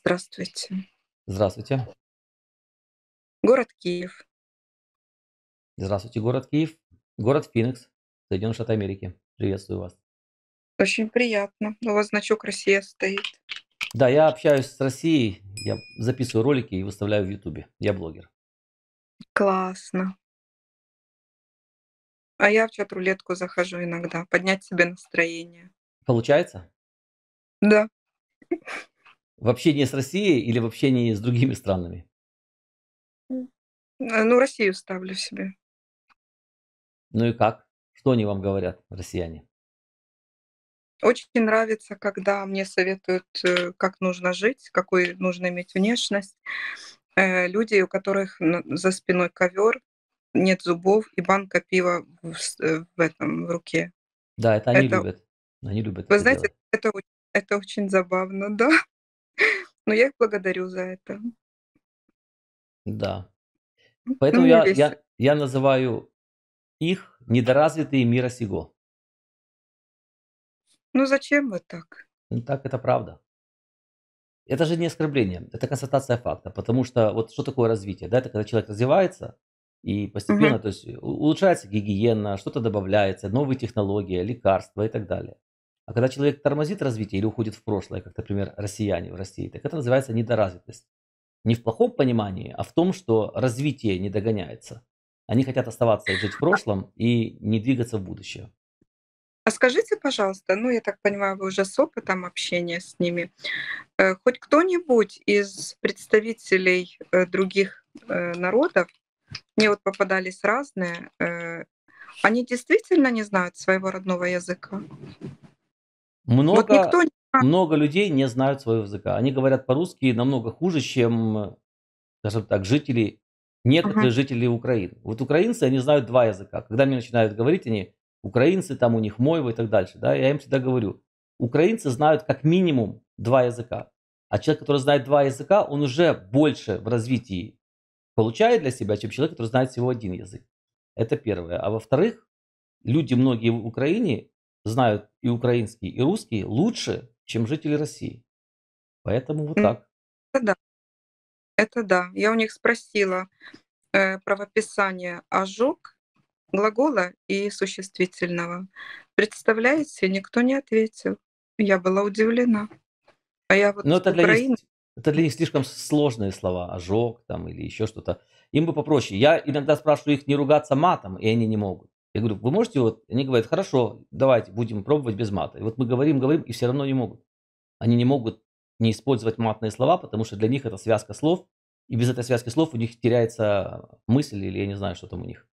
Здравствуйте. Здравствуйте. Город Киев. Здравствуйте, город Киев. Город Феникс, Соединенные Штаты Америки. Приветствую вас. Очень приятно. У вас значок "Россия" стоит. Да, я общаюсь с Россией, я записываю ролики и выставляю в "Ютубе". Я блогер. Классно. А я в чат-рулетку захожу иногда, поднять себе настроение. Получается? Да. В общении с Россией или в общении с другими странами? Ну, Россию ставлю себе. Ну и как? Что они вам говорят, россияне? Очень нравится, когда мне советуют, как нужно жить, какую нужно иметь внешность. Люди, у которых за спиной ковер, нет зубов и банка пива в руке. Да, это они Это, любят. Они любят вы это знаете, делать. это очень забавно, да. Но я их благодарю за это. Да. Поэтому Мне я весело. я я называю их недоразвитые мира сего. Ну зачем вы так? Ну так, это правда. Это же не оскорбление, это констатация факта. Потому что вот что такое развитие? Да, это когда человек развивается и Мгм. постепенно, то есть улучшается гигиена, что-то добавляется, новые технологии, лекарства и так далее. А когда человек тормозит развитие или уходит в прошлое, как, например, россияне в России, так это называется недоразвитость. Не в плохом понимании, а в том, что развитие не догоняется. Они хотят оставаться и жить в прошлом и не двигаться в будущее. А скажите, пожалуйста, ну, я так понимаю, вы уже с опытом общения с ними, хоть кто-нибудь из представителей, других, народов, мне вот попадались разные, они действительно не знают своего родного языка? Вот Много никто не знает. много людей не знают своего языка. Они говорят по-русски намного хуже, чем, скажем так, Мгм. некоторые жители Украины. Вот украинцы, они знают 2 языка. Когда мне начинают говорить они, украинцы, там у них мойва и так дальше, да, я им всегда говорю: украинцы знают как минимум 2 языка. А человек, который знает 2 языка, он уже больше в развитии получает для себя, чем человек, который знает всего 1 язык. Это первое. А во-вторых, люди многие в Украине знают и украинский, и русский лучше, чем жители России. Поэтому вот так. Это да, это да. Я у них спросила, правописание "ожог" глагола и существительного. Представляете, никто не ответил. Я была удивлена. А я вот Но с Украины. это для них слишком сложные слова. Ожог там или еще что-то. Им бы попроще. Я иногда спрашиваю их не ругаться матом, и они не могут. Я говорю: "Вы можете вот?" Они говорят: "Хорошо, давайте будем пробовать без мата". И вот мы говорим, говорим, и все равно не могут. Они не могут не использовать матные слова, потому что для них это связка слов, и без этой связки слов у них теряется мысль или я не знаю, что там у них.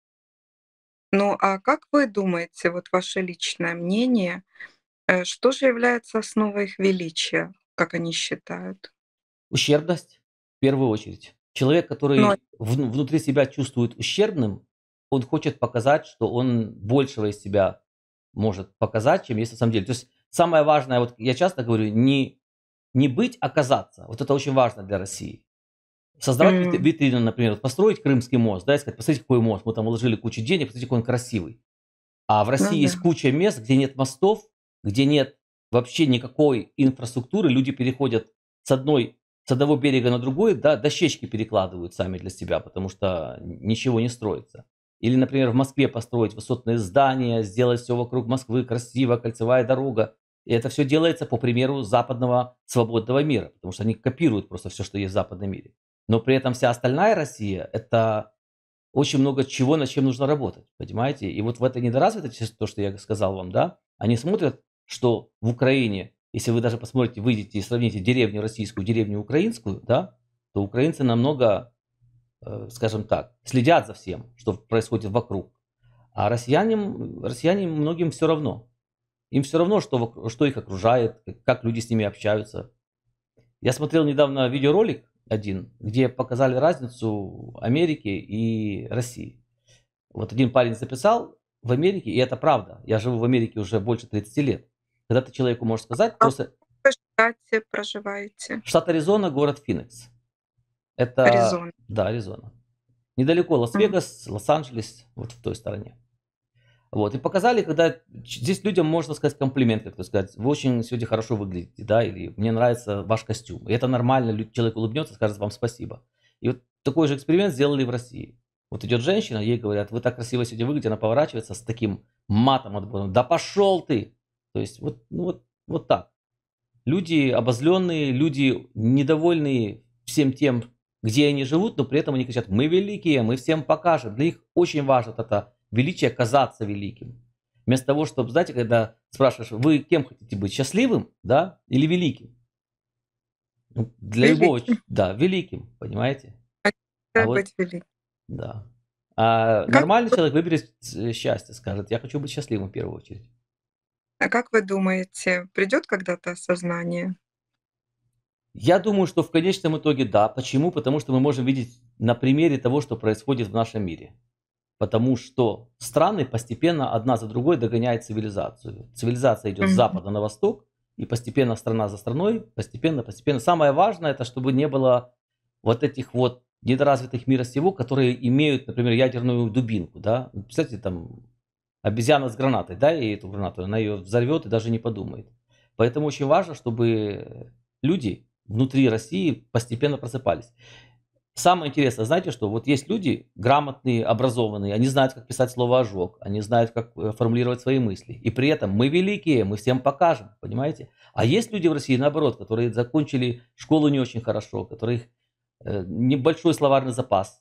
Ну, а как вы думаете, вот ваше личное мнение, что же является основой их величия, как они считают? Ущербность в первую очередь. Человек, Ну, который внутри себя чувствует ущербным, он хочет показать, что он большего из себя может показать, чем есть на самом деле. То есть самое важное, вот я часто говорю, не быть, а казаться. Вот это очень важно для России. Создавать м, витрину, например, вот построить Крымский мост, да, и сказать: "Посмотрите, какой мост, мы там вложили кучу денег, посмотрите, какой он красивый". А в ну России да. есть куча мест, где нет мостов, где нет вообще никакой инфраструктуры. Люди переходят с одной с одного берега на другой, да, дощечки перекладывают сами для себя, потому что ничего не строится. Или, например, в Москве построить высотные здания, сделать все вокруг Москвы красиво, кольцевая дорога. И это все делается по примеру западного свободного мира, потому что они копируют просто все, что есть в западном мире. Но при этом вся остальная Россия — это очень много чего, над чем нужно работать, понимаете? И вот в этой недоразвитости, то, что я сказал вам, да, они смотрят, что в Украине, если вы даже посмотрите, выйдете и сравните деревню российскую, деревню украинскую, да, то украинцы намного, скажем так, следят за всем, что происходит вокруг. А россияне многим все равно. Им все равно, что их окружает, как люди с ними общаются. Я смотрел недавно видеоролик один, где показали разницу Америки и России. Вот один парень записал в Америке, и это правда. Я живу в Америке уже больше 30 лет. Когда ты человеку можешь сказать А в просто какой штате проживаете? штат Аризона, город Феникс. Это, Аризона. да, Аризона. Недалеко М. Лас-Вегас, Лос-Анджелес, вот в той стороне. Вот, и показали, когда здесь людям можно сказать комплимент, как-то сказать, вы очень сегодня хорошо выглядите, да, или мне нравится ваш костюм. И это нормально, человек улыбнется, скажет вам спасибо. И вот такой же эксперимент сделали в России. Вот идет женщина, ей говорят, вы так красиво сегодня выглядите, она поворачивается с таким матом отбором, да пошел ты! То есть вот, ну вот так. Люди обозленные, люди недовольные всем тем, где они живут, но при этом они кричат, мы великие, мы всем покажем. Для них очень важно вот это величие, казаться великим. Вместо того, чтобы, знаете, когда спрашиваешь, вы кем хотите быть, счастливым, да, или великим? Ну, для любого, Великим. да, великим, понимаете? А Хотят вот, быть великим. да. А Как, нормальный человек выберет счастье, скажет, я хочу быть счастливым в первую очередь. а как вы думаете, придет когда-то осознание? Я думаю, что в конечном итоге да. Почему? Потому что мы можем видеть на примере того, что происходит в нашем мире. Потому что страны постепенно одна за другой догоняют цивилизацию. Цивилизация идет с Мгм. запада на восток, и постепенно страна за страной, постепенно. Самое важное, это чтобы не было вот этих вот недоразвитых мира сего, которые имеют, например, ядерную дубинку, да. Представляете, там обезьяна с гранатой, да, и эту гранату, она ее взорвет и даже не подумает. Поэтому очень важно, чтобы люди внутри России постепенно просыпались. Самое интересное, знаете что? Вот есть люди грамотные, образованные, они знают, как писать слово «ожог», они знают, как формулировать свои мысли. И при этом мы великие, мы всем покажем, понимаете? А есть люди в России, наоборот, которые закончили школу не очень хорошо, у которых небольшой словарный запас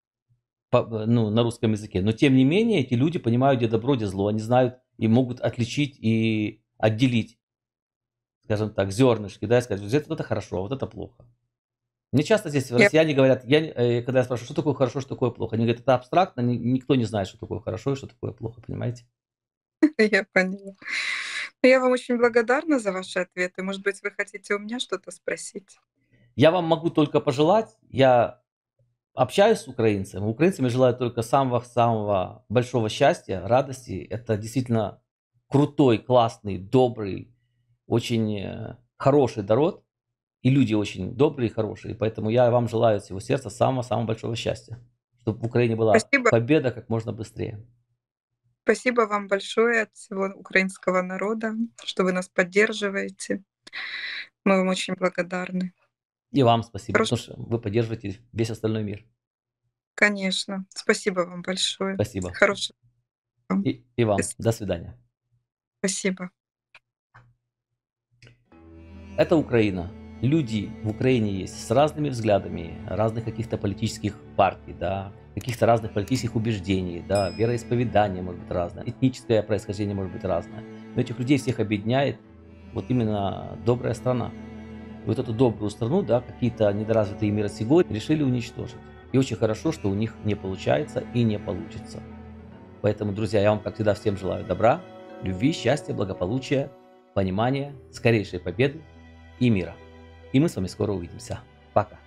ну, на русском языке. Но тем не менее, эти люди понимают, где добро, где зло. Они знают и могут отличить и отделить, скажем так, зернышки, да, и сказать, вот это хорошо, а вот это плохо. Мне часто здесь Я, россияне говорят, когда я спрашиваю, что такое хорошо, что такое плохо, они говорят, это абстрактно, никто не знает, что такое хорошо и что такое плохо, понимаете? я поняла. Я вам очень благодарна за ваши ответы. Может быть, вы хотите у меня что-то спросить? Я вам могу только пожелать, я общаюсь с украинцами, украинцам я желаю только самого-самого большого счастья, радости. Это действительно крутой, классный, добрый, очень хороший народ, и люди очень добрые и хорошие. Поэтому я вам желаю от всего сердца самого-самого большого счастья, чтобы в Украине была Спасибо. победа как можно быстрее. Спасибо вам большое от всего украинского народа, что вы нас поддерживаете. Мы вам очень благодарны. И вам спасибо, Хорош потому что вы поддерживаете весь остальной мир. Конечно. Спасибо вам большое. Спасибо. Хорошего вам. И До вам. свидания. До свидания. Спасибо. Это Украина. Люди в Украине есть с разными взглядами, разных каких-то политических партий, да, каких-то разных политических убеждений, да, вероисповедание может быть разное, этническое происхождение может быть разное. Но этих людей всех объединяет вот именно добрая страна. И вот эту добрую страну, да, какие-то недоразвитые мира сего решили уничтожить. И очень хорошо, что у них не получается и не получится. Поэтому, друзья, я вам, как всегда, всем желаю добра, любви, счастья, благополучия, понимания, скорейшей победы и мира. И мы с вами скоро увидимся. Пока.